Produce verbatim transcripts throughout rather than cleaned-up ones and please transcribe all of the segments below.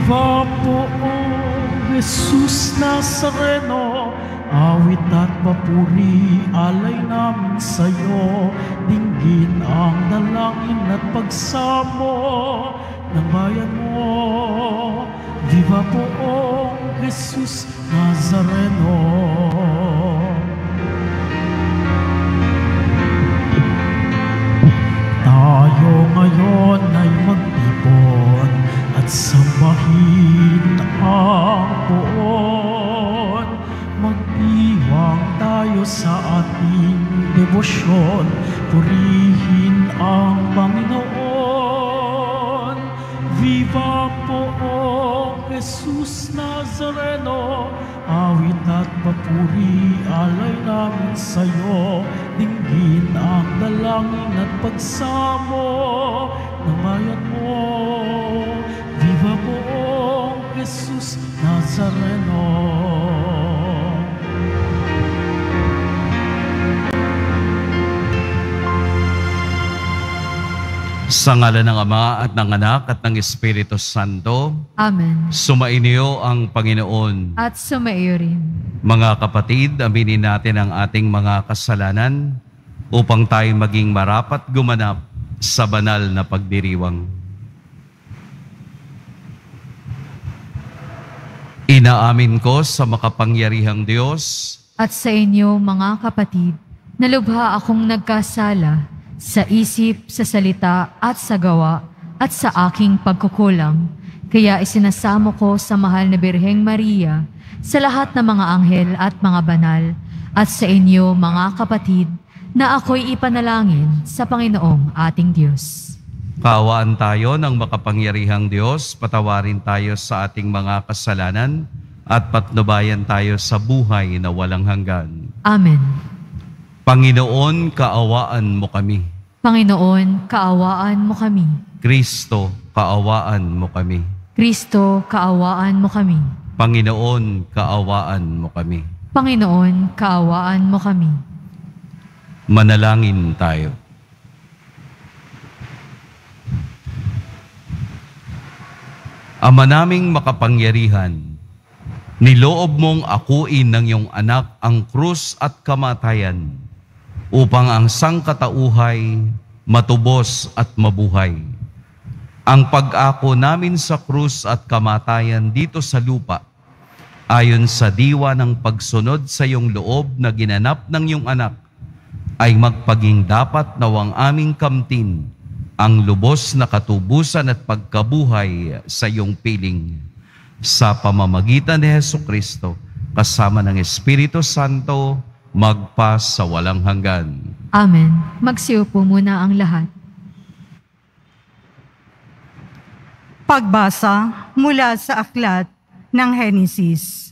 Viva poong Jesus Nazareno, awit at papuri, alay namin sa'yo. Dinggin ang dalangin at pagsamo ng bayan mo. Viva poong Jesus Nazareno. Tayo ngayon ay magtipon at sambahin ang poon. Magdiwang tayo sa ating debosyon, purihin ang Panginoon. Viva poong Jesus Nazareno, awit at papuri, alay namin sa'yo. Dinggin ang dalangin at pagsamo ng bayan mo. Viva poong Jesus Nazareno. Sa ngalan ng Ama at ng Anak at ng Espiritu Santo. Amen. Sumainyo ang Panginoon. At sumaiyo rin. Mga kapatid, aminin natin ang ating mga kasalanan upang tayo maging marapat gumanap sa banal na pagdiriwang. Inaamin ko sa makapangyarihang Diyos at sa inyo, mga kapatid, na lubha akong nagkasala sa isip, sa salita at sa gawa at sa aking pagkukulang. Kaya isinasamo ko sa mahal na Birheng Maria, sa lahat ng mga anghel at mga banal, at sa inyo, mga kapatid, na ako'y ipanalangin sa Panginoong ating Diyos. Kaawaan tayo ng makapangyarihang Diyos, patawarin tayo sa ating mga kasalanan, at patnubayan tayo sa buhay na walang hanggan. Amen. Panginoon, kaawaan mo kami. Panginoon, kaawaan mo kami. Kristo, kaawaan mo kami. Kristo, kaawaan mo kami. Panginoon, kaawaan mo kami. Panginoon, kaawaan mo kami. Manalangin tayo. Ama naming makapangyarihan, niloob mong akuin ng iyong anak ang krus at kamatayan upang ang sangkatauhay matubos at mabuhay. Ang pag-ako namin sa krus at kamatayan dito sa lupa, ayon sa diwa ng pagsunod sa iyong loob na ginanap ng iyong anak, ay magpaging dapat nawang aming kamtin ang lubos na katubusan at pagkabuhay sa iyong piling. Sa pamamagitan ni Jesucristo, kasama ng Espiritu Santo, magpa sa walang hanggan. Amen. Magsiupo muna ang lahat. Pagbasa mula sa aklat ng Henesis.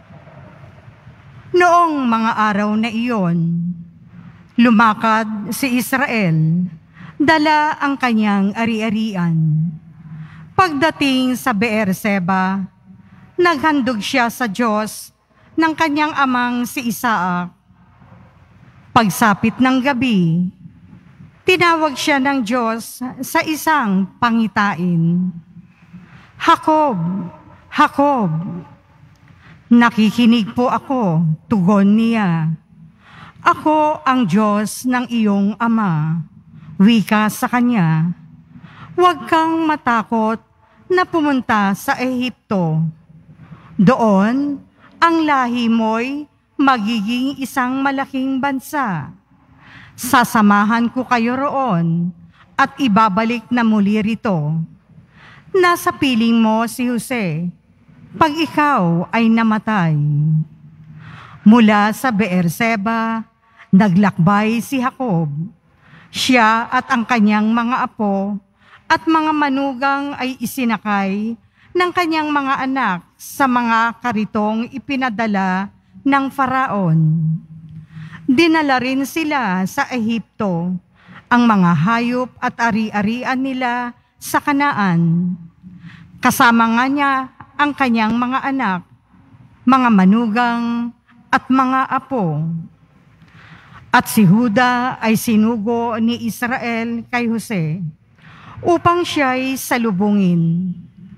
Noong mga araw na iyon, lumakad si Israel, dala ang kanyang ari-arian. Pagdating sa Beerseba, naghandog siya sa Diyos ng kanyang amang si Isaac. Pagsapit ng gabi, tinawag siya ng Diyos sa isang pangitain. Jacob, Jacob, nakikinig po ako, tugon niya. Ako ang Diyos ng iyong ama. Wika sa kanya, huwag kang matakot na pumunta sa Ehipto. Doon, ang lahi mo'y magiging isang malaking bansa. Sasamahan ko kayo roon at ibabalik na muli rito. Nasa piling mo si Jose pag ikaw ay namatay. Mula sa Beerseba, naglakbay si Jacob. Siya at ang kanyang mga apo at mga manugang ay isinakay ng kanyang mga anak sa mga karitong ipinadala ng Faraon. Dinala rin sila sa Ehipto, ang mga hayop at ari-arian nila sa Kanaan. Kasama nga niya ang kanyang mga anak, mga manugang at mga apo. At si Juda ay sinugo ni Israel kay Jose upang siya'y salubungin.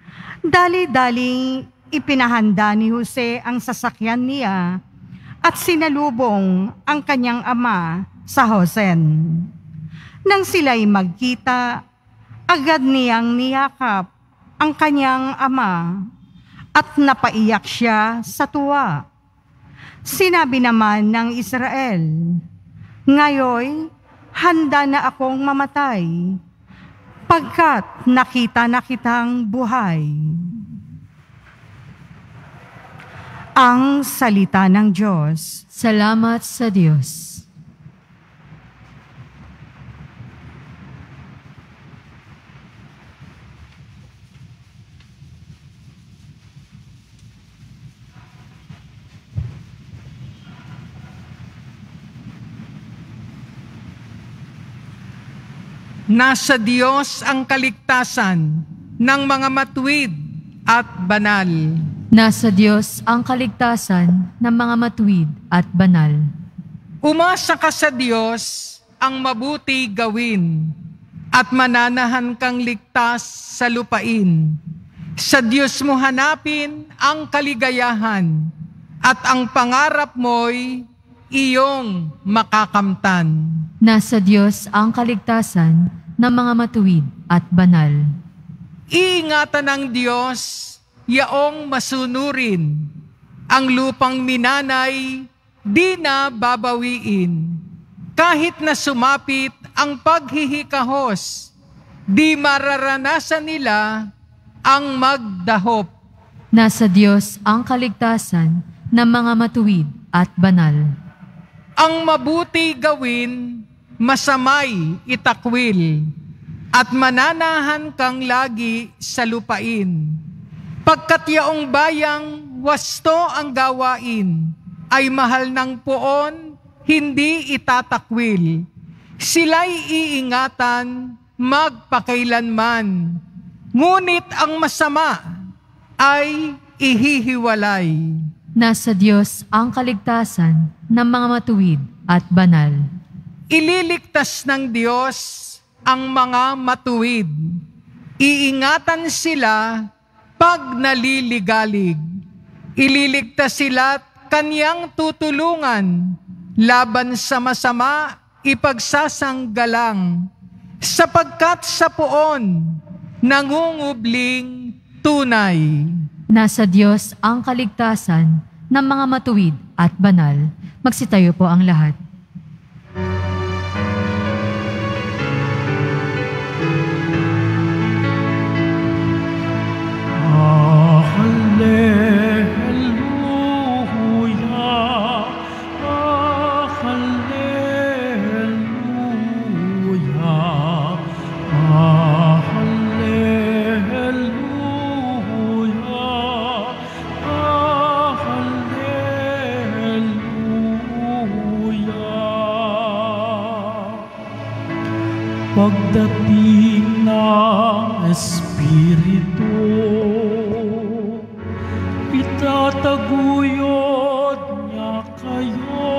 Dali-daling ipinahanda ni Jose ang sasakyan niya at sinalubong ang kanyang ama sa Hosen. Nang sila'y magkita, agad niyang niyakap ang kanyang ama at napaiyak siya sa tuwa. Sinabi naman ng Israel, "Ngayoy, handa na akong mamatay, pagkat nakita na kitang buhay." Ang salita ng Diyos. Salamat sa Diyos. Nasa Diyos ang kaligtasan ng mga matuwid at banal. Nasa Diyos ang kaligtasan ng mga matuwid at banal. Umasa ka sa Diyos ang mabuti gawin at mananahan kang ligtas sa lupain. Sa Diyos mo hanapin ang kaligayahan at ang pangarap mo'y iyong makakamtan. Nasa Diyos ang kaligtasan ng mga matuwid at banal. Iingatan ng Diyos yaong masunurin, ang lupang minanay di na babawiin. Kahit na sumapit ang paghihikahos, di mararanasan nila ang magdahop. Nasa Diyos ang kaligtasan ng mga matuwid at banal. Ang mabuti gawin, masamay itakwil, at mananahan kang lagi sa lupain. Pagkat yaong bayang wasto ang gawain, ay mahal ng poon, hindi itatakwil. Sila'y iingatan, magpakailanman. Ngunit ang masama ay ihihiwalay. Nasa Diyos ang kaligtasan ng mga matuwid at banal. Ililigtas ng Diyos ang mga matuwid. Iingatan sila pag naliligalig. Ililigtas sila't kaniyang tutulungan. Laban sa masama, ipagsasanggalang. Sapagkat sa poon, nangungubling tunay. Nasa Diyos ang kaligtasan ng mga matuwid at banal. Magsitayo po ang lahat. Ah, Hallelujah, ah, Hallelujah, ah, Hallelujah, ah, Hallelujah. Pagdating ng Espiritu, itataguyod niya kayo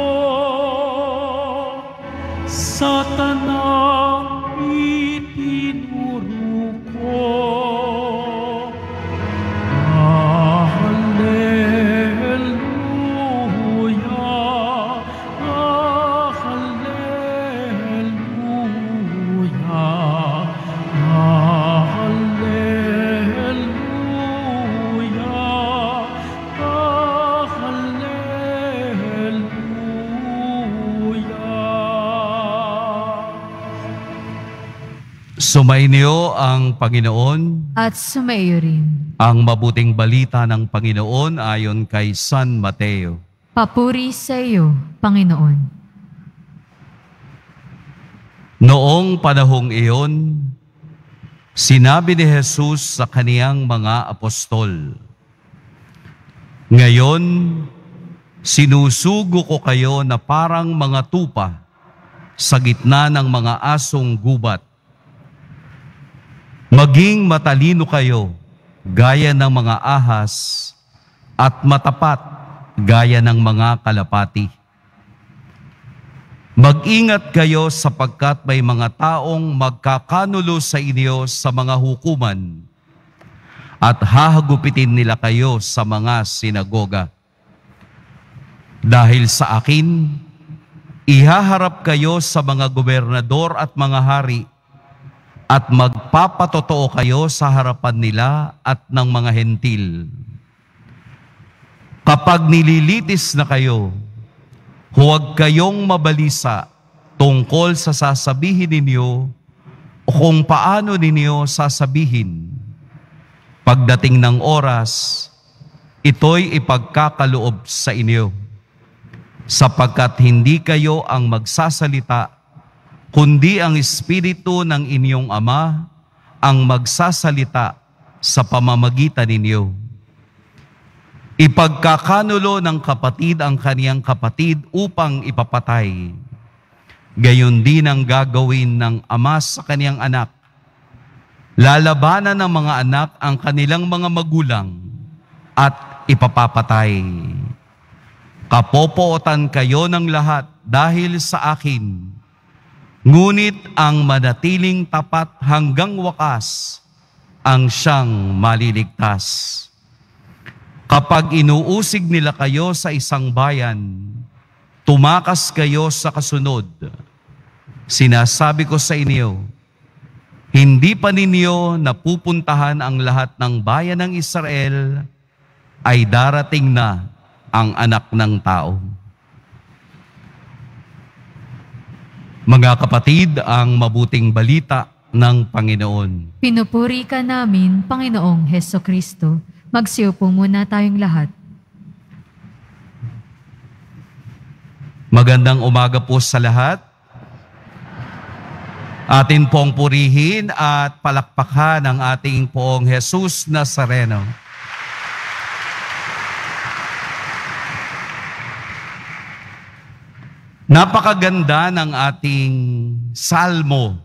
sa tanang itinuro ko. Ah, Hallelujah, ah, Hallelujah, ah, Hallelujah, ah, Hallelujah. Sumainyo ang Panginoon. At sumaiyo rin. Ang mabuting balita ng Panginoon ayon kay San Mateo. Papuri sa iyo, Panginoon. Noong panahong iyon, sinabi ni Jesus sa kaniyang mga apostol, "Ngayon, sinusugo ko kayo na parang mga tupa sa gitna ng mga asong gubat. Maging matalino kayo gaya ng mga ahas at matapat gaya ng mga kalapati. Mag-ingat kayo sapagkat may mga taong magkakanulo sa inyo sa mga hukuman at hahagupitin nila kayo sa mga sinagoga. Dahil sa akin, ihaharap kayo sa mga gobernador at mga hari at magpapatotoo kayo sa harapan nila at ng mga hentil. Kapag nililitis na kayo, huwag kayong mabalisa tungkol sa sasabihin ninyo o kung paano ninyo sasabihin. Pagdating ng oras, ito'y ipagkakaloob sa inyo, sapagkat hindi kayo ang magsasalita, kundi ang Espiritu ng inyong Ama ang magsasalita sa pamamagitan ninyo. Ipagkakanulo ng kapatid ang kaniyang kapatid upang ipapatay. Gayon din ang gagawin ng ama sa kaniyang anak. Lalabanan ng mga anak ang kanilang mga magulang at ipapapatay. Kapopootan kayo ng lahat dahil sa akin, ngunit ang manatiling tapat hanggang wakas ang siyang maliligtas. Kapag inuusig nila kayo sa isang bayan, tumakas kayo sa kasunod. Sinasabi ko sa inyo, hindi pa ninyo napupuntahan ang lahat ng bayan ng Israel, ay darating na ang anak ng tao. Mga kapatid, ang mabuting balita ng Panginoon. Pinupuri ka namin, Panginoong Hesukristo. Magsiupo muna tayong lahat. Magandang umaga po sa lahat. Atin pong purihin at palakpakan ang ating Poong Jesus Nazareno. Napakaganda ng ating salmo.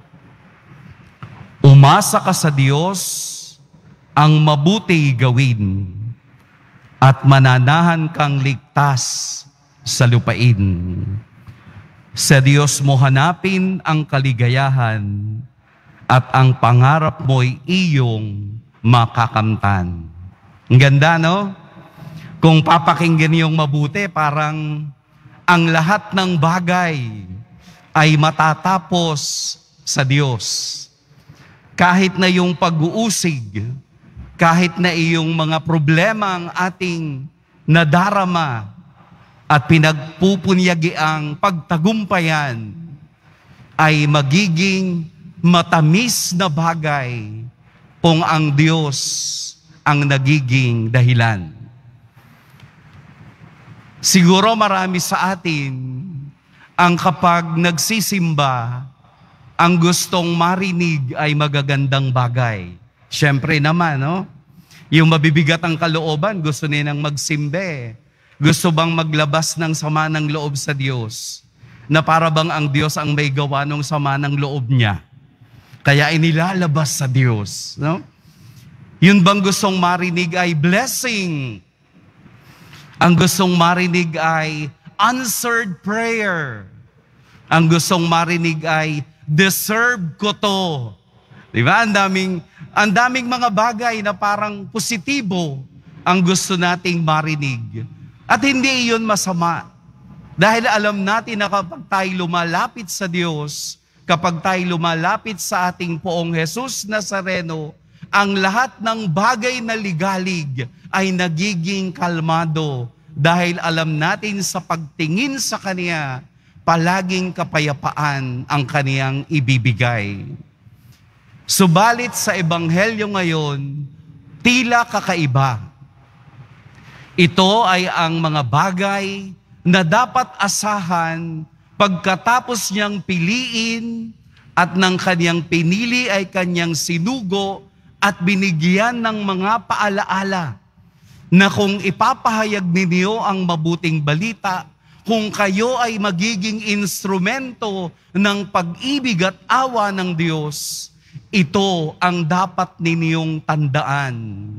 Umasa ka sa Diyos, ang mabuti gawin, at mananahan kang ligtas sa lupain. Sa Diyos mo hanapin ang kaligayahan, at ang pangarap mo'y iyong makakamtan. Ang ganda, no? Kung papakinggan yung mabuti, parang ang lahat ng bagay ay matatapos sa Diyos. Kahit na yung pag-uusig, kahit na iyong mga problema ang ating nadarama at pinagpupunyagi ang pagtagumpayan, ay magiging matamis na bagay kung ang Diyos ang nagiging dahilan. Siguro marami sa atin ang kapag nagsisimba, ang gustong marinig ay magagandang bagay. Siyempre naman, no? Yung mabibigat ang kalooban, gusto nilang magsimbe. Gusto bang maglabas ng sama ng loob sa Diyos? Na para bang ang Diyos ang may gawa ng sama ng loob niya? Kaya inilalabas sa Diyos, no? Yun bang gustong marinig ay blessing? Ang gustong marinig ay answered prayer. Ang gustong marinig ay deserve ko to. Di ba? Ang daming, ang daming mga bagay na parang positibo ang gusto nating marinig. At hindi iyon masama. Dahil alam natin na kapag tayo lumalapit sa Diyos, kapag tayo lumalapit sa ating Poong Jesus Nazareno, ang lahat ng bagay na ligalig ay nagiging kalmado dahil alam natin sa pagtingin sa Kanya, palaging kapayapaan ang Kaniyang ibibigay. Subalit sa Ebanghelyo ngayon, tila kakaiba. Ito ay ang mga bagay na dapat asahan pagkatapos niyang piliin at ng Kaniyang pinili ay Kaniyang sinugo at binigyan ng mga paalaala na kung ipapahayag ninyo ang mabuting balita, kung kayo ay magiging instrumento ng pag-ibig at awa ng Diyos, ito ang dapat ninyong tandaan.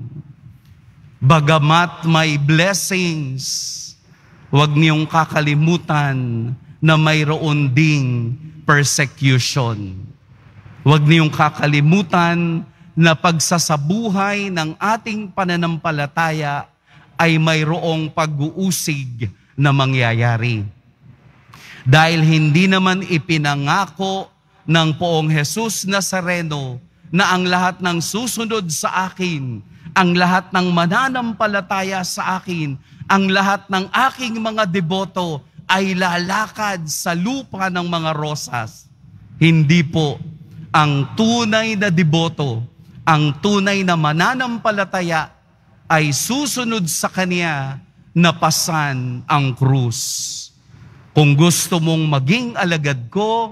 Bagamat may blessings, huwag niyong kakalimutan na mayroon ding persecution. Huwag niyong kakalimutan na pagsasabuhay ng ating pananampalataya ay mayroong pag-uusig na mangyayari. Dahil hindi naman ipinangako ng Poong Jesus Nazareno na ang lahat ng susunod sa akin, ang lahat ng mananampalataya sa akin, ang lahat ng aking mga deboto ay lalakad sa lupa ng mga rosas. Hindi po. Ang tunay na deboto, ang tunay na mananampalataya ay susunod sa Kanya na pasan ang krus. Kung gusto mong maging alagad ko,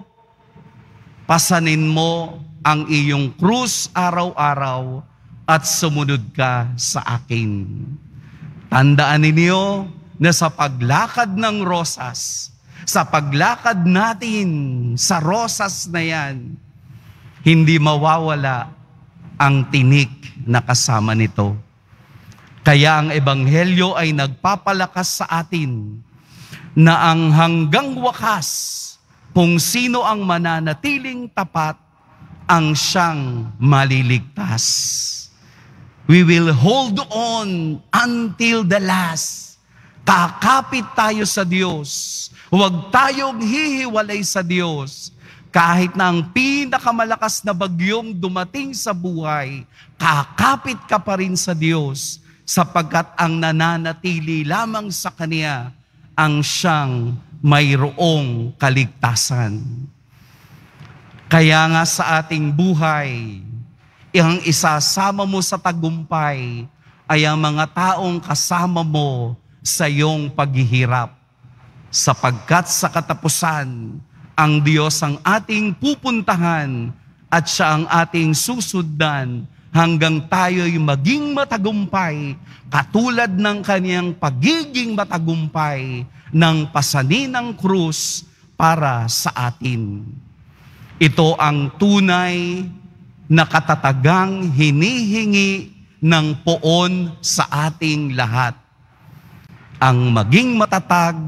pasanin mo ang iyong krus araw-araw at sumunod ka sa akin. Tandaan ninyo na sa paglakad ng rosas, sa paglakad natin sa rosas na yan, hindi mawawala ang tinik na kasama nito. Kaya ang Ebanghelyo ay nagpapalakas sa atin na ang hanggang wakas, kung sino ang mananatiling tapat, ang siyang maliligtas. We will hold on until the last. Kakapit tayo sa Diyos. Huwag tayong hihiwalay sa Diyos. Kahit na ang pinakamalakas na bagyong dumating sa buhay, kakapit ka pa rin sa Diyos sapagkat ang nananatili lamang sa Kanya ang siyang mayroong kaligtasan. Kaya nga sa ating buhay, ang isasama mo sa tagumpay ay ang mga taong kasama mo sa iyong paghihirap. Sapagkat sa katapusan, ang Diyos ang ating pupuntahan at siya ang ating susundan hanggang tayo'y maging matagumpay katulad ng Kanyang pagiging matagumpay ng pasanin ng krus para sa atin. Ito ang tunay na katatagang hinihingi ng poon sa ating lahat. Ang maging matatag,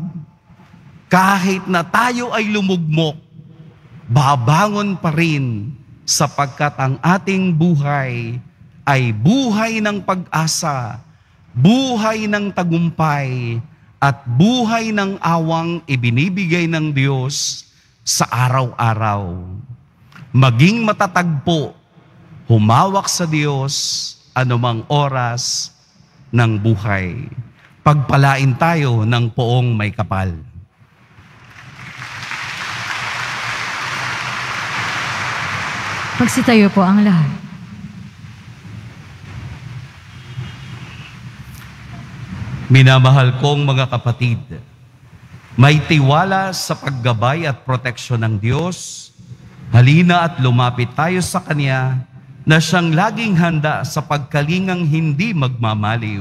kahit na tayo ay lumugmok, babangon pa rin sapagkat ang ating buhay ay buhay ng pag-asa, buhay ng tagumpay, at buhay ng awang ibinibigay ng Diyos sa araw-araw. Maging matatag po, humawak sa Diyos anumang oras ng buhay. Pagpalain tayo ng poong may kapal. Magsitayo po ang lahat. Minamahal kong mga kapatid, may tiwala sa paggabay at proteksyon ng Diyos. Halina at lumapit tayo sa Kanya na siyang laging handa sa pagkalingang hindi magmamaliw.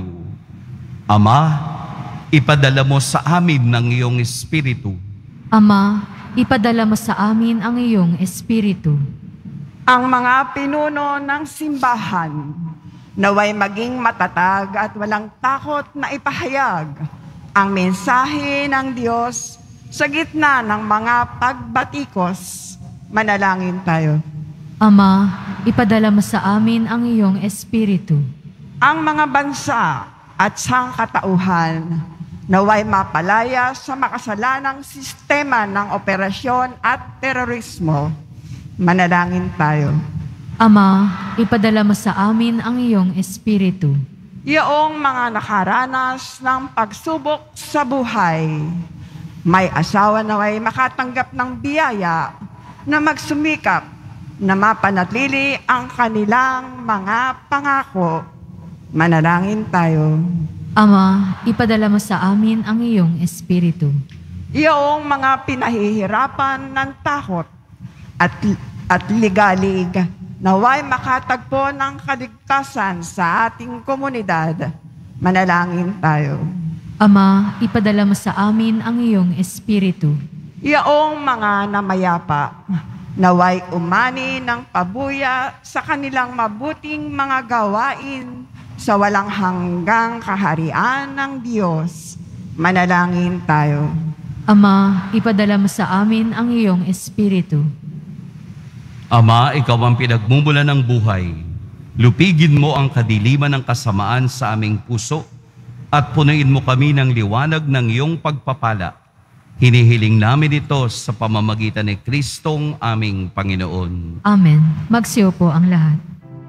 Ama, ipadala mo sa amin ng iyong Espiritu. Ama, ipadala mo sa amin ang iyong Espiritu. Ang mga pinuno ng simbahan, naway maging matatag at walang takot na ipahayag ang mensahe ng Diyos sa gitna ng mga pagbatikos. Manalangin tayo. Ama, ipadala mo sa amin ang iyong Espiritu. Ang mga bansa at sangkatauhan, naway mapalaya sa makasalanang sistema ng operasyon at terorismo. Manalangin tayo. Ama, ipadala mo sa amin ang iyong Espiritu. Iyong mga nakaranas ng pagsubok sa buhay, may asawa na ay makatanggap ng biyaya na magsumikap na mapanatili ang kanilang mga pangako. Manalangin tayo. Ama, ipadala mo sa amin ang iyong Espiritu. Iyong mga pinahihirapan ng takot at, at ligalig, naway makatagpo ng kaligtasan sa ating komunidad. Manalangin tayo. Ama, ipadala mo sa amin ang iyong Espiritu. Iyong mga namayapa, naway umani ng pabuya sa kanilang mabuting mga gawain sa walang hanggang kaharian ng Diyos. Manalangin tayo. Ama, ipadala mo sa amin ang iyong Espiritu. Ama, ikaw ang pinagmumula ng buhay. Lupigin mo ang kadiliman ng kasamaan sa aming puso at punuin mo kami ng liwanag ng iyong pagpapala. Hinihiling namin ito sa pamamagitan ni Kristong aming Panginoon. Amen. Magsiyo po ang lahat.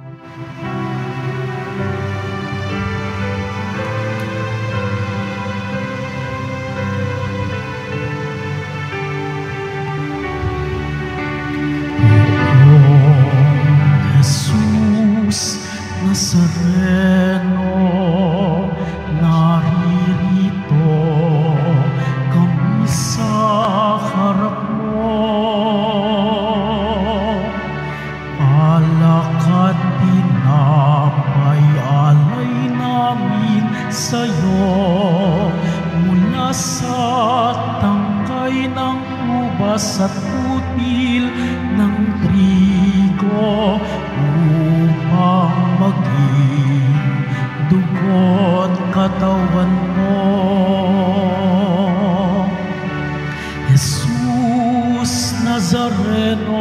Jesus Nazareno, naririto kami sa harap mo. Alakad pinapay alay namin sa'yo, mula sa tangkay ng ubas at putil ng trigo, upang maging dugo't katawan mo. Jesus Nazareno,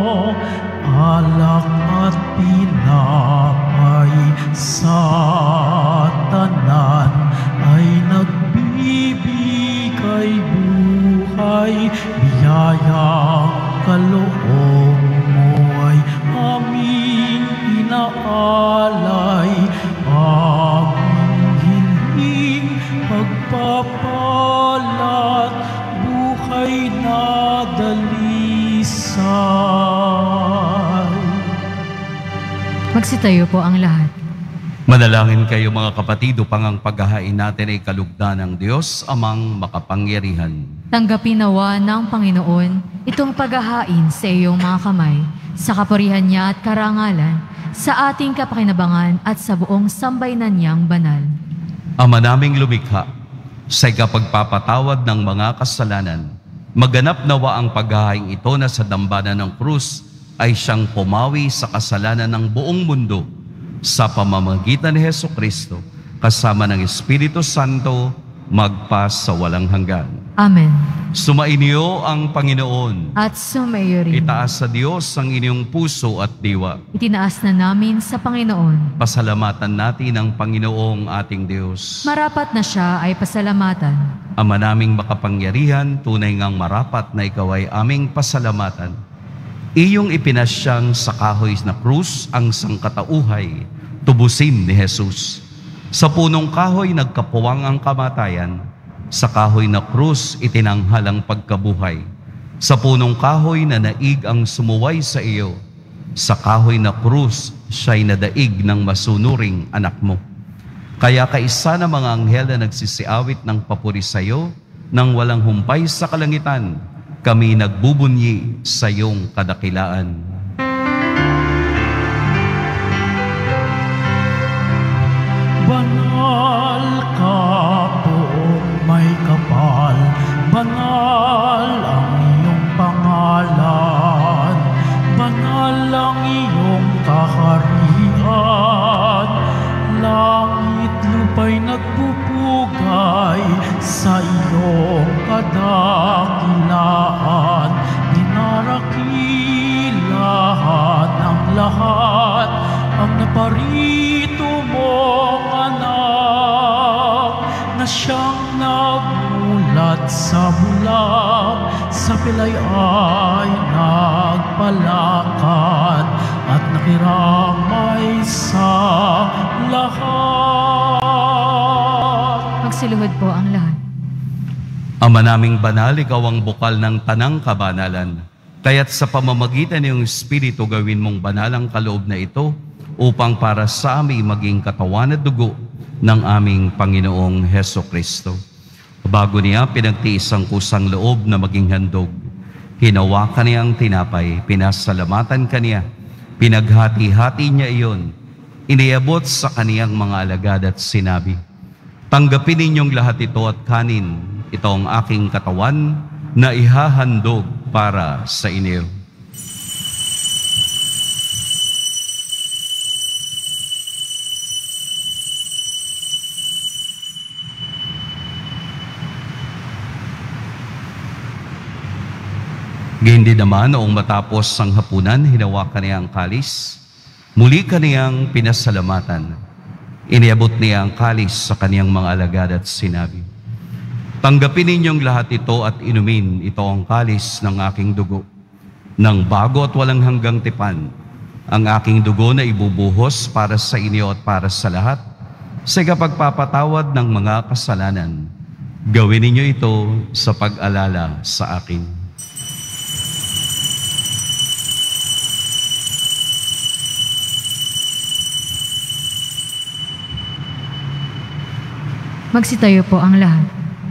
alak at pinapay sa tanan ay nagbibigay buhay, biyayang kaloob mo ay aming inaalay, aming hiling pagpapalat, buhay na dalisay. Magsitayo po ang lahat. Manalangin kayo mga kapatid upang ang paghahain natin ay kalugdan ng Diyos amang makapangyarihan. Tanggapin nawa ng Panginoon itong paghahain sa iyong mga kamay, sa kapurihan niya at karangalan, sa ating kapakinabangan at sa buong sambayanan niyang banal. Ama naming lumikha, sa ikapagpapatawad ng mga kasalanan, maganap nawa ang paghahain ito na sa dambana ng krus ay siyang pumawi sa kasalanan ng buong mundo, sa pamamagitan ni Hesukristo, kasama ng Espiritu Santo, magpa sa walang hanggan. Amen. Sumainyo ang Panginoon. At sumayo rin. Itaas sa Diyos ang inyong puso at diwa. Itinaas na namin sa Panginoon. Pasalamatan natin ang Panginoong ating Diyos. Marapat na siya ay pasalamatan. Ama naming makapangyarihan, tunay ngang marapat na ikaw ay aming pasalamatan. Iyong ipinasyang sa kahoy na krus ang sangkatauhay, tubusin ni Jesus. Sa punong kahoy nagkapuwang ang kamatayan, sa kahoy na krus itinanghal ang pagkabuhay. Sa punong kahoy na naig ang sumuway sa iyo, sa kahoy na krus siya'y nadaig ng masunuring anak mo. Kaya kaisa na mga anghel na nagsisiawit ng papuri sa iyo, nang walang humpay sa kalangitan, kami nagbubunyi sa iyong kadakilaan. Banal ka poong may kapal, banal ang iyong pangalan, banal ang iyong kaharian, langit lupa'y nagpupugay sa iyong kadakilaan, dinarakilahan ang lahat, ang naparito mong anak, na siyang nagmulat sa bulag, sa pilay ay nagpalakad, at nakiramay sa lahat. Magsiluhod po ang lahat. Ama naming banal, ikaw ang bukal ng tanang kabanalan. Kaya't sa pamamagitan ng Espiritu gawin mong banal ang kaloob na ito, upang para sa amin maging katawan at dugo ng aming Panginoong Hesukristo. Bago niya pinagtiis ang kusang loob na maging handog, hinawakan niya ang tinapay, pinasalamatan kaniya, pinaghati-hati niya iyon, iniabot sa kaniyang mga alagad at sinabi, tanggapin ninyong lahat ito at kanin, ito ang aking katawan na ihahandog para sa inyo. Gayun din naman, noong matapos ang hapunan, hinawakan niya ang kalis, Muli kaniyang pinasalamatan. Iniabot niya ang kalis sa kaniyang mga alagad at sinabi, "Tanggapin ninyong lahat ito at inumin, ito ang kalis ng aking dugo, ng bago at walang hanggang tipan, ang aking dugo na ibubuhos para sa inyo at para sa lahat, sa kapagpapatawad ng mga kasalanan. Gawin ninyo ito sa pag-alala sa akin." Magsitayo po ang lahat.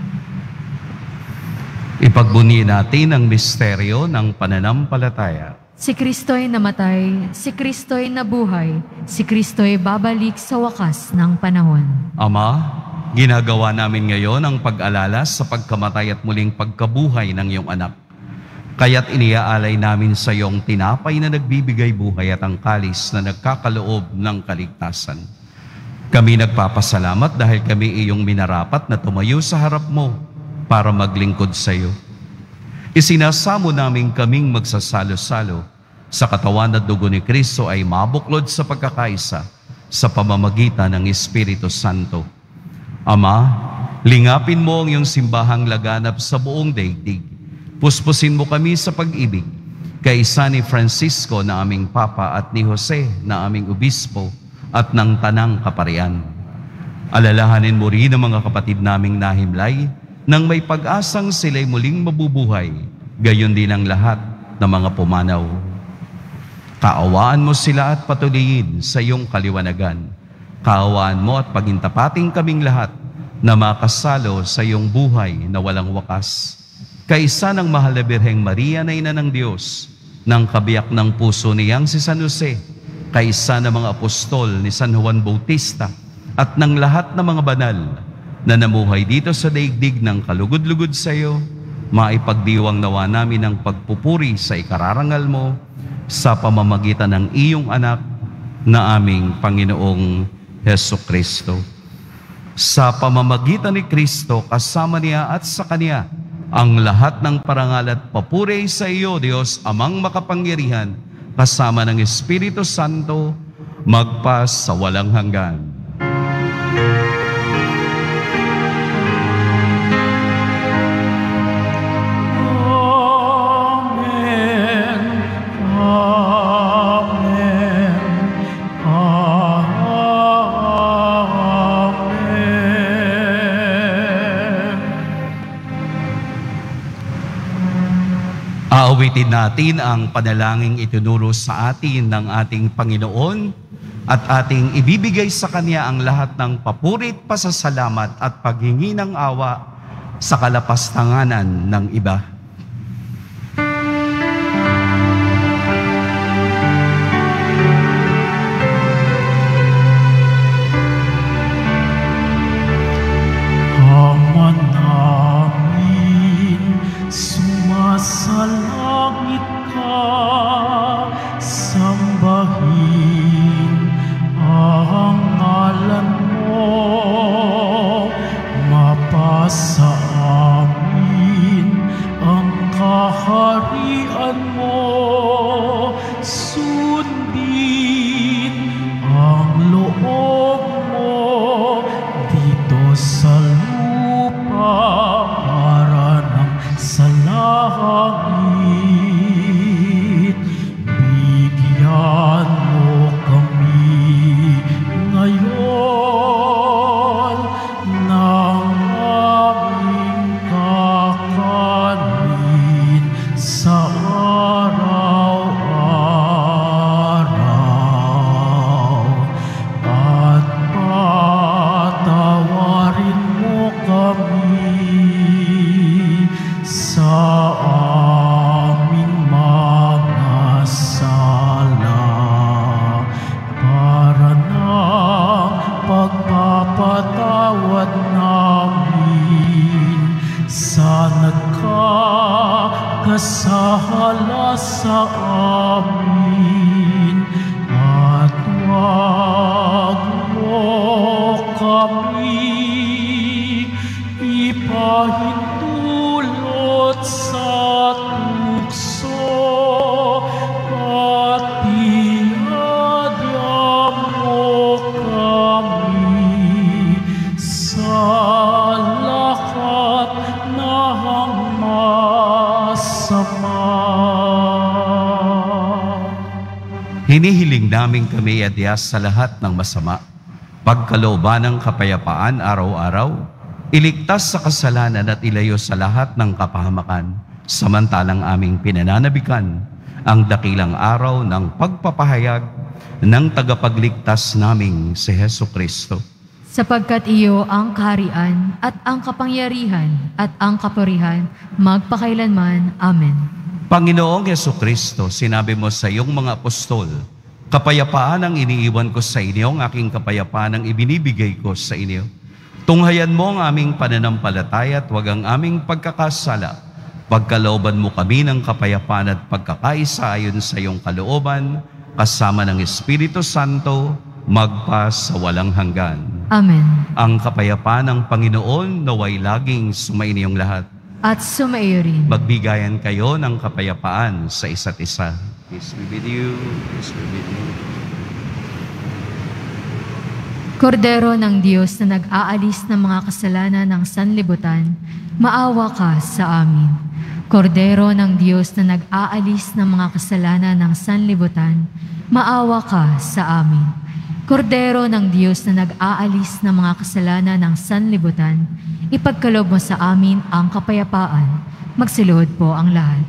Ipagbunyi natin ang misteryo ng pananampalataya. Si Kristo'y namatay, si Kristo'y nabuhay, si Kristo'y babalik sa wakas ng panahon. Ama, ginagawa namin ngayon ang pag-alala sa pagkamatay at muling pagkabuhay ng iyong anak. Kaya't iniaalay namin sa iyong tinapay na nagbibigay buhay at ang kalis na nagkakaloob ng kaligtasan. Kami nagpapasalamat dahil kami iyong minarapat na tumayo sa harap mo para maglingkod sa iyo. Isinasamo namin kaming magsasalo-salo sa katawan at dugo ni Kristo ay mabuklod sa pagkakaisa sa pamamagitan ng Espiritu Santo. Ama, lingapin mo ang iyong simbahang laganap sa buong daigdig. Puspusin mo kami sa pag-ibig, kaisa ni Francisco na aming Papa at ni Jose na aming Obispo at ng Tanang Kaparian. Alalahanin mo rin ang mga kapatid naming nahimlay nang may pag-asang sila'y muling mabubuhay, gayon din ang lahat ng mga pumanaw. Kaawaan mo sila at patuloyin sa iyong kaliwanagan. Kaawaan mo at pagintapating kaming lahat na makasalo sa iyong buhay na walang wakas. Kaisa ng mahal na Birheng Maria na Ina ng Diyos, ng kabiyak ng puso niyang si San Jose, kaisa ng mga apostol ni San Juan Bautista at ng lahat ng mga banal na namuhay dito sa daigdig ng kalugod-lugod sa iyo, maipagdiwang nawa namin ang pagpupuri sa ikararangal mo sa pamamagitan ng iyong anak na aming Panginoong Hesukristo. Sa pamamagitan ni Kristo, kasama niya at sa Kanya, ang lahat ng parangal at papuri sa iyo, Diyos, Amang makapangyarihan, kasama ng Espiritu Santo, magpas sa walang hanggan. Amen. Amen. Amen. Aawitin natin ang panalangin itinuro sa atin ng ating Panginoon at ating ibibigay sa Kanya ang lahat ng papurit, pasasalamat at paghingi ng awa sa kalapastanganan ng iba. Ama namin, sumasalangit ka, sambahin ang ngalan mo, mapasa amin ang kaharian mo, sundin ang loob mo dito sa lupa para ng sa langit. Bigyan mo kami ngayon ng aming kakanin sa araw-araw at patawarin mo kami sa aming mga sala para ng pagpapatawad namin sa nagkakasala sa amin, at huwag mo kami ipahintulot sa tukso at iadya Hinihiling namin kami adyas sa lahat ng masama, pagkalooban ng kapayapaan araw-araw, iligtas sa kasalanan at ilayo sa lahat ng kapahamakan, samantalang aming pinananabikan ang dakilang araw ng pagpapahayag ng tagapagligtas naming si Hesu Kristo. Sapagkat iyo ang kaharian at ang kapangyarihan at ang kapurihan magpakailanman. Amen. Panginoong Hesu Kristo, sinabi mo sa iyong mga apostol, kapayapaan ang iniiwan ko sa inyo, ang aking kapayapaan ang ibinibigay ko sa inyo. Tunghayan mo ang aming pananampalataya at huwag ang aming pagkakasala. Pagkalooban mo kami ng kapayapaan at pagkakaisa ayon sa iyong kalooban, kasama ng Espiritu Santo, magpa sa walang hanggan. Amen. Ang kapayapaan ng Panginoon naway laging sumainyong lahat. At sumaiyo rin. Magbigayan kayo ng kapayapaan sa isa't isa. Peace be with you. Peace be with you. Kordero ng Diyos na nag-aalis ng mga kasalanan ng sanlibutan, maawa ka sa amin. Kordero ng Diyos na nag-aalis ng mga kasalanan ng sanlibutan, maawa ka sa amin. Kordero ng Diyos na nag-aalis ng mga kasalanan ng sanlibutan, ipagkaloob mo sa amin ang kapayapaan. Magsiluhod po ang lahat.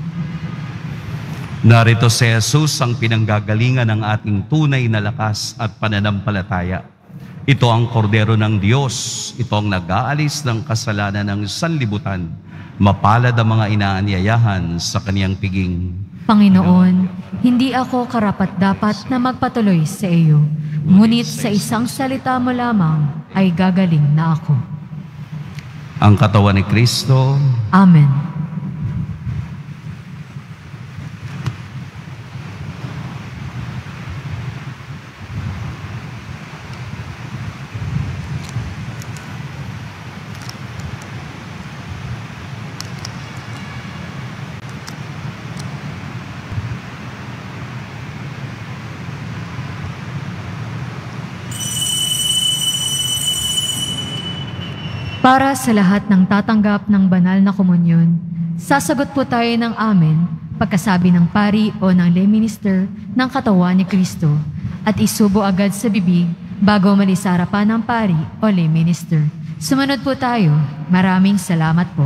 Narito si Jesus ang pinanggagalingan ng ating tunay na lakas at pananampalataya. Ito ang kordero ng Diyos. Ito ang nag-aalis ng kasalanan ng sanlibutan. Mapalad ang mga inaanyayahan sa kaniyang piging. Panginoon, hindi ako karapat-dapat na magpatuloy sa iyo. Ngunit sa isang salita mo lamang ay gagaling na ako. Ang katawan ni Kristo. Amen. Para sa lahat ng tatanggap ng banal na komunyon, sasagot po tayo ng amen pagkasabi ng pari o ng lay minister ng katawan ni Kristo at isubo agad sa bibig bago umalis sa harapan ng pari o lay minister. Sumunod po tayo. Maraming salamat po.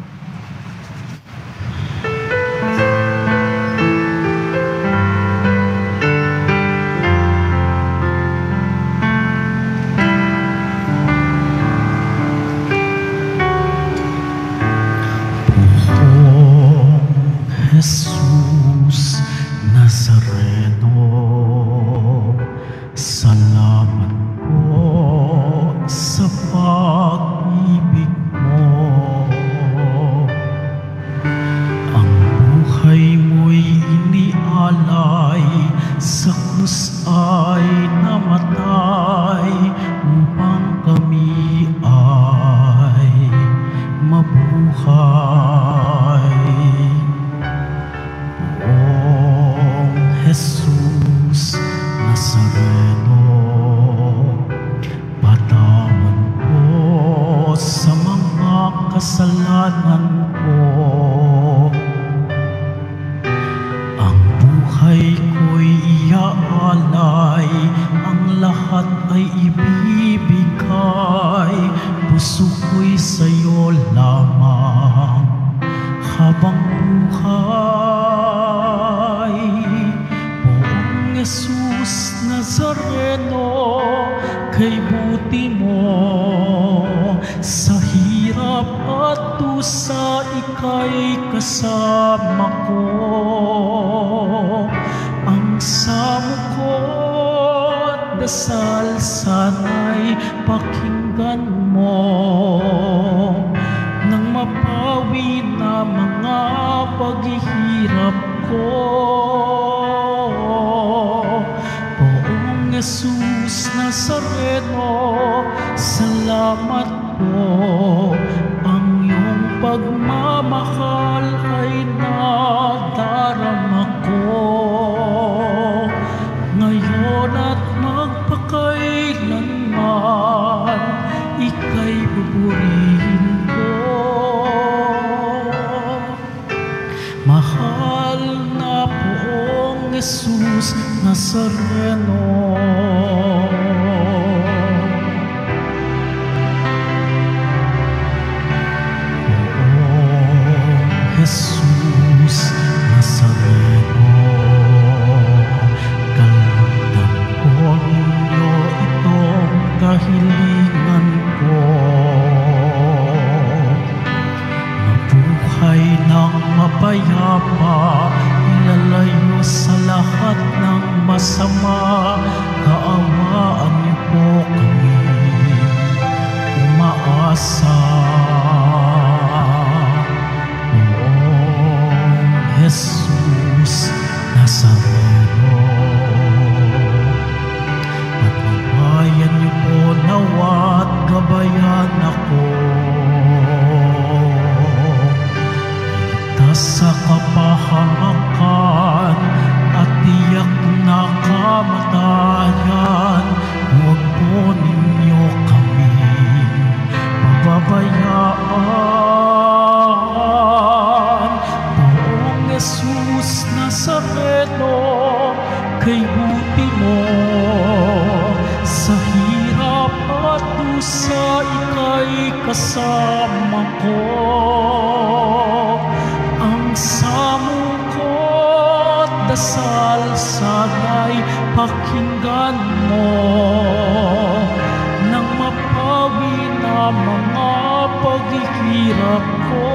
Jesus Nazareno, salamat po sa pag-ibig mo. Ang buhay mo'y inialay, sa krus ay namatay, upang kami ay mabuhay. Jesus Nazareno, patawad po sa mga kasalanan ko. Ang buhay ko'y iaalay, ang lahat ay ibibigay. Puso ko'y sa'yo lamang habang buhay. Jesus Nazareno, kay buti mo, sa hirap at dusa ika'y kasama ko. Ang samo ko at dasal sana'y pakinggan mo, nang mapawi na mga paghihirap ko. Jesus Nazareno, salamat po. Ang iyong pagmamahal ay nadarama ko. Ngayon at magpakailanman, ika'y pupurihin ko. Mahal na poong Jesus Nazareno. Jesus Nazareno, kalugdan po ninyo itong kahilingan ko. Mabuhay ng mapayapa, ilalayo sa lahat ng masama. Kaawaan niyo po kami, umaasa. Jesus Nazareno, pagbabayan niyo po nawa't gabayan ako. Iligtas sa kapahamakan at tiyak na kamatayan. Huwag po ninyo kami pababayaan. Jesus Nazareno, kay buti mo sa hirap at dusa, ika'y kasama ko. Ang samo ko't dasal sana'y pakinggan mo, nang mapawi na mga paghihirap ko.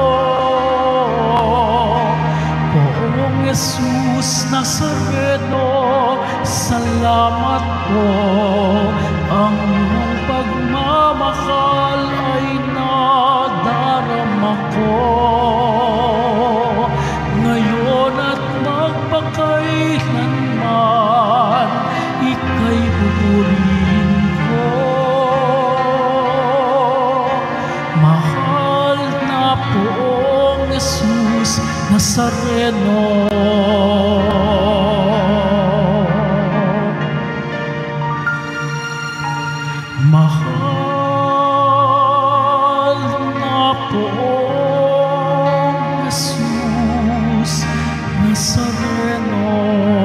Jesus Nazareno, salamat po. Ang iyong pagmamahal ay nadarama ko. Ngayon at magpakailanman, ika'y buburihin ko. Mahal na poong Jesus Nazareno. Mahal na poong Jesus Nazareno.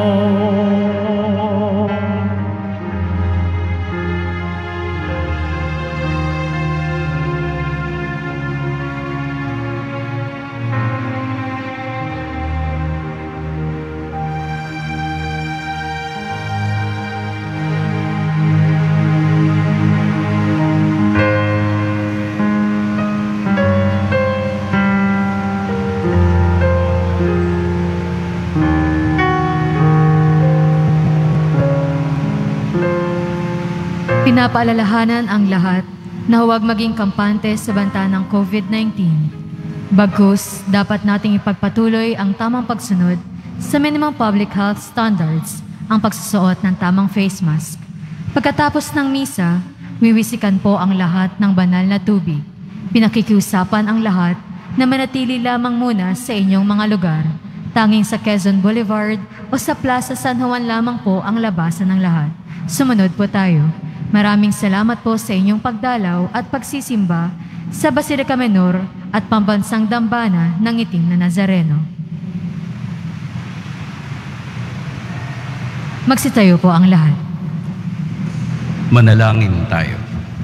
Pinapaalalahanan ang lahat na huwag maging kampante sa banta ng COVID nineteen. Bagkus, dapat nating ipagpatuloy ang tamang pagsunod sa minimum public health standards, ang pagsusuot ng tamang face mask. Pagkatapos ng misa, wiwisikan po ang lahat ng banal na tubig. Pinakikiusapan ang lahat na manatili lamang muna sa inyong mga lugar. Tanging sa Quezon Boulevard o sa Plaza San Juan lamang po ang labasan ng lahat. Sumunod po tayo. Maraming salamat po sa inyong pagdalaw at pagsisimba sa Basilica Menor at Pambansang Dambana ng Itim na Nazareno. Magsitayo po ang lahat. Manalangin tayo.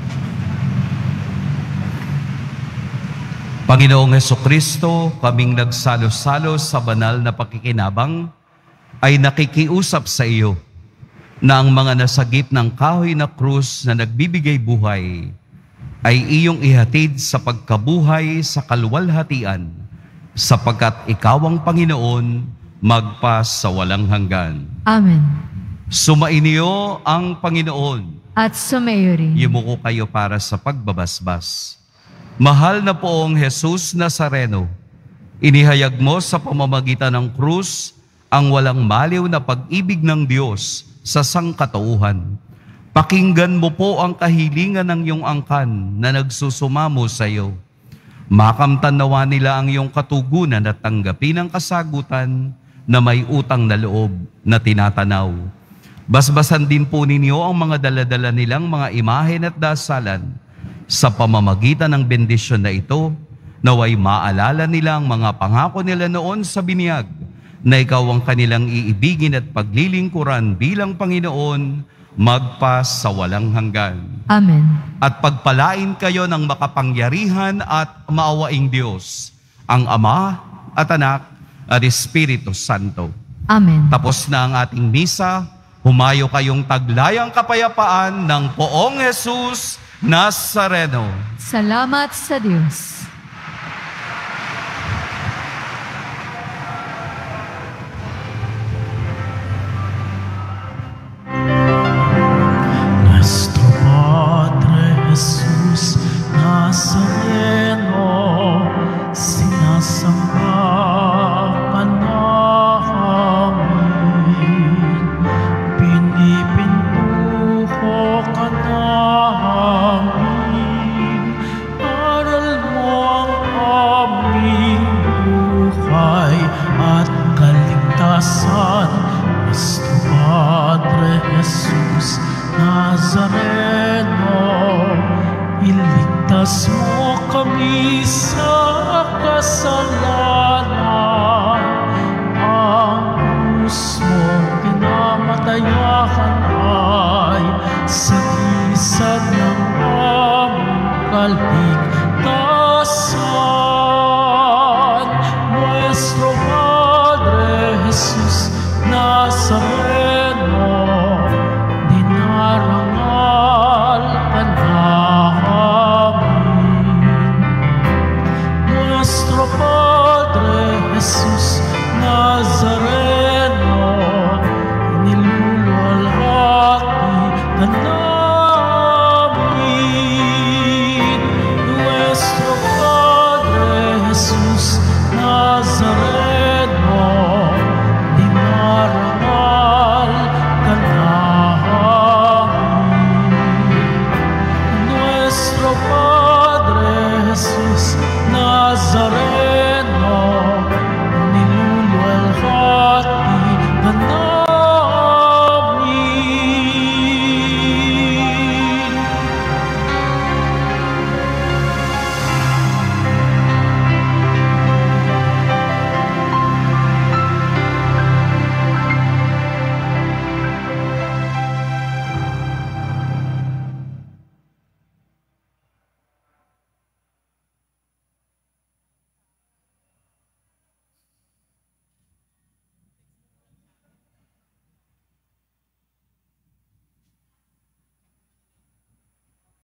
Panginoong Hesukristo, kaming nagsalo-salo sa banal na pakikinabang ay nakikiusap sa iyo na ang mga nasagip ng kahoy na krus na nagbibigay buhay ay iyong ihatid sa pagkabuhay sa kaluwalhatian, sapagkat ikaw ang Panginoon magpas sa walang hanggan. Amen. Sumainiyo ang Panginoon. At sumayo rin. Yumuko kayo para sa pagbabasbas. Mahal na poong Jesus Nazareno, inihayag mo sa pamamagitan ng krus ang walang maliw na pag-ibig ng Diyos sa sangkatauhan. Pakinggan mo po ang kahilingan ng iyong angkan na nagsusumamo sa iyo. Makamtan nawa nila ang iyong katugunan at tanggapin ang kasagutan na may utang na loob na tinatanaw. Basbasan din po ninyo ang mga daladala nilang mga imahen at dasalan. Sa pamamagitan ng bendisyon na ito, naway maalala nila ang mga pangako nila noon sa biniyag na ikaw ang kanilang iibigin at paglilingkuran bilang Panginoon magpas sa walang hanggan. Amen. At pagpalain kayo ng makapangyarihan at maawaing Diyos, ang Ama at Anak at Espiritu Santo. Amen. Tapos na ang ating misa, humayo kayong taglayang kapayapaan ng Poong Jesus Nazareno. Salamat sa Diyos. Nuestro Padre Jesús Nazareno, sinasamba ka namin, pinipintuho ka namin, aral mo ang aming buhay at kaligtasan. Nuestro Padre Jesús Nazareno, iligtas mo kami sa kasalanan. Ang krus mo pinamatayan ay sagisag ng aming kaligtasan. Nuestro Padre Jesus Nazareno,